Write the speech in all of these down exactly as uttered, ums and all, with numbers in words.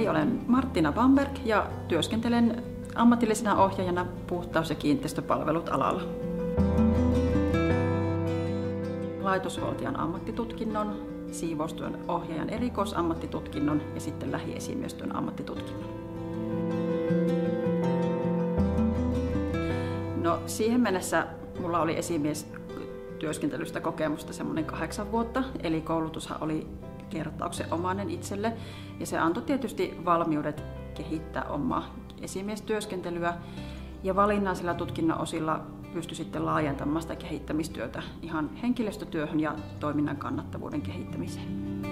Eli olen Marttina Bamberg ja työskentelen ammatillisena ohjaajana puhtaus- ja kiinteistöpalvelut alalla. Laitoshuoltajan ammattitutkinnon, siivoustyön ohjaajan erikoisammattitutkinnon ja sitten lähiesimiestyön ammattitutkinnon. No, siihen mennessä mulla oli esimiestyöskentelystä kokemusta semmoinen kahdeksan vuotta, eli koulutushan oli kertauksenomainen itselle ja se antoi tietysti valmiudet kehittää omaa esimiestyöskentelyä ja valinnaisilla tutkinnon osilla pystyi sitten laajentamaan sitä kehittämistyötä ihan henkilöstötyöhön ja toiminnan kannattavuuden kehittämiseen.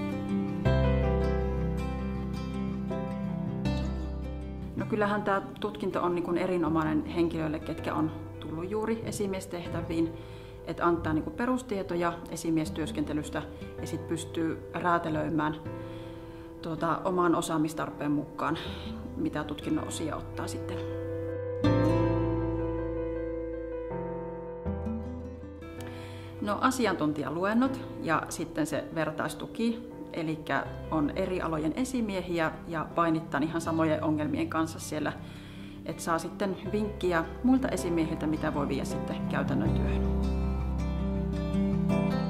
No kyllähän tämä tutkinto on niin kuin erinomainen henkilöille, ketkä on tullut juuri esimiestehtäviin, että antaa niin kuin perustietoja esimiestyöskentelystä ja sitten pystyy räätälöimään tuota, oman osaamistarpeen mukaan, mitä tutkinnon osia ottaa sitten. No, asiantuntijaluennot ja sitten se vertaistuki, eli on eri alojen esimiehiä ja painittaa ihan samojen ongelmien kanssa siellä, että saa sitten vinkkiä muilta esimiehiltä, mitä voi viedä sitten käytännön työhön.